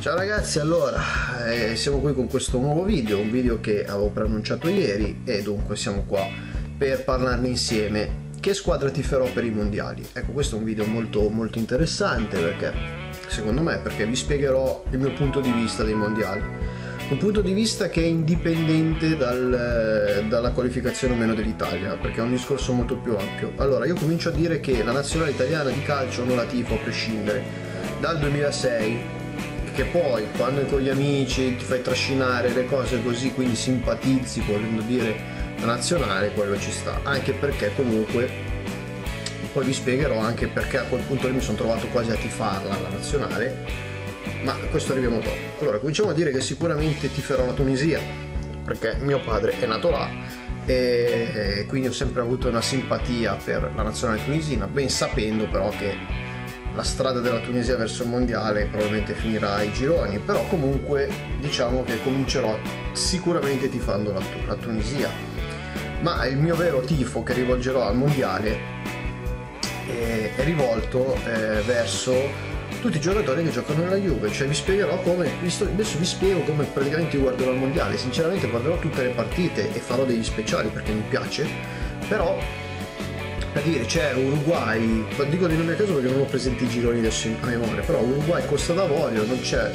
Ciao ragazzi, allora siamo qui con questo nuovo video, un video che avevo preannunciato ieri e dunque siamo qua per parlarne insieme. Che squadra tiferò per i mondiali? Ecco, questo è un video molto interessante perché, secondo me, perché vi spiegherò il mio punto di vista dei mondiali. Un punto di vista che è indipendente dalla qualificazione o meno dell'Italia, perché è un discorso molto più ampio. Allora, io comincio a dire che la nazionale italiana di calcio non la tifo a prescindere. Dal 2006, che poi quando con gli amici ti fai trascinare le cose così, quindi simpatizzi, volendo dire la nazionale, quello ci sta, anche perché comunque poi vi spiegherò anche perché a quel punto lì mi sono trovato quasi a tifarla la nazionale, ma questo arriviamo dopo. Allora, cominciamo a dire che sicuramente tiferò la Tunisia, perché mio padre è nato là e quindi ho sempre avuto una simpatia per la nazionale tunisina, ben sapendo però che la strada della Tunisia verso il mondiale probabilmente finirà ai gironi, però comunque diciamo che comincerò sicuramente tifando la Tunisia, ma il mio vero tifo che rivolgerò al mondiale è rivolto verso tutti i giocatori che giocano nella Juve, cioè vi spiegherò come, adesso vi spiego come praticamente io guarderò il mondiale. Sinceramente guarderò tutte le partite e farò degli speciali perché mi piace, però per dire c'è Uruguay, dico di nome a caso perché non ho presenti i gironi adesso a memoria, però Uruguay Costa d'Avorio non c'è,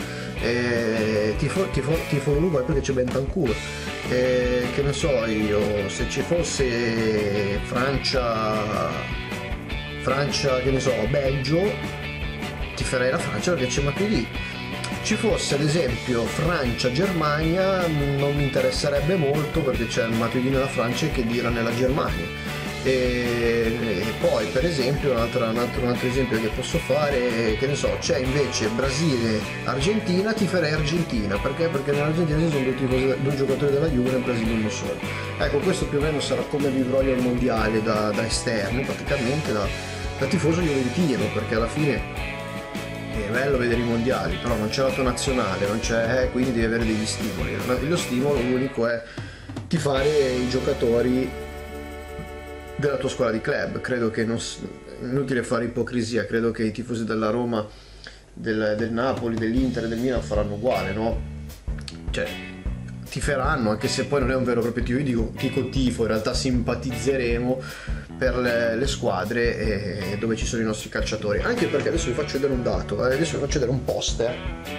tifo Uruguay perché c'è Bentancur, che ne so io, se ci fosse Francia che ne so, Belgio, tiferei la Francia perché c'è Matuidi. Ci fosse ad esempio Francia-Germania non mi interesserebbe molto perché c'è Matuidi nella Francia e Khedira nella Germania. E poi per esempio un altro esempio che posso fare, che ne so, c'è invece Brasile-Argentina, tiferei Argentina perché nell'Argentina ci sono due giocatori della Juve, nel Brasile uno solo. Ecco, questo più o meno sarà come vivrò io il mondiale da esterno, praticamente da tifoso juventino, perché alla fine è bello vedere i mondiali, però non c'è la tua nazionale, non c'è, quindi devi avere degli stimoli. Lo stimolo unico è tifare i giocatori della tua squadra di club. Credo che non è inutile fare ipocrisia, credo che i tifosi della Roma, del Napoli, dell'Inter e del Milan faranno uguale, no? Cioè tiferanno, anche se poi non è un vero e proprio tifo, io dico tifo, in realtà simpatizzeremo per le squadre dove ci sono i nostri calciatori, anche perché adesso vi faccio vedere un dato, adesso vi faccio vedere un poster.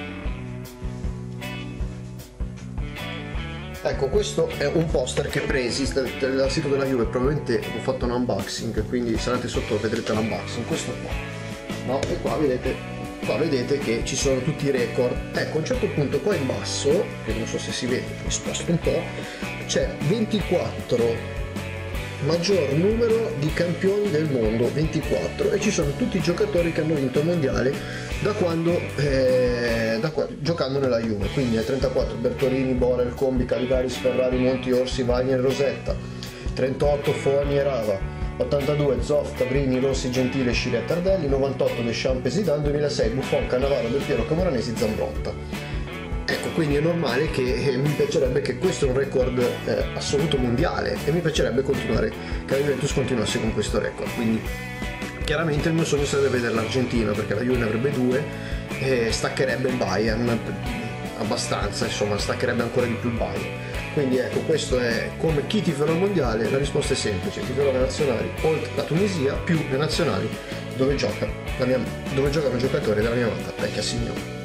Ecco, questo è un poster che presi dal sito della Juve, probabilmente ho fatto un unboxing, quindi se andate sotto vedrete l'unboxing, questo qua, no? E qua vedete che ci sono tutti i record. Ecco, a un certo punto qua in basso, che non so se si vede, mi sposto un po', c'è 24, maggior numero di campioni del mondo, 24, e ci sono tutti i giocatori che hanno vinto il mondiale da quando giocando nella Juve, quindi è 34 Bertolini, Borel, Combi, Caligaris, Ferrari, Monti, Orsi, Wagner, Rosetta, 38 Fogni e Rava, 82 Zoff, Cabrini, Rossi, Gentile, Scirea, Tardelli, 98 Deschamps e Zidane, 2006 Buffon, Cannavaro, Del Piero, Camoranesi, Zambrotta. Ecco, quindi è normale che mi piacerebbe che questo è un record assoluto mondiale e mi piacerebbe continuare, che la Juventus continuasse con questo record. Quindi chiaramente il mio sogno sarebbe vedere l'Argentina, perché la Juve ne avrebbe due e staccherebbe il Bayern abbastanza, insomma staccherebbe ancora di più il Bayern. Quindi ecco, questo è come chi tiferà il mondiale. La risposta è semplice: tiferò le nazionali, oltre la Tunisia, più le nazionali dove giocano giocatori della mia amata vecchia signora.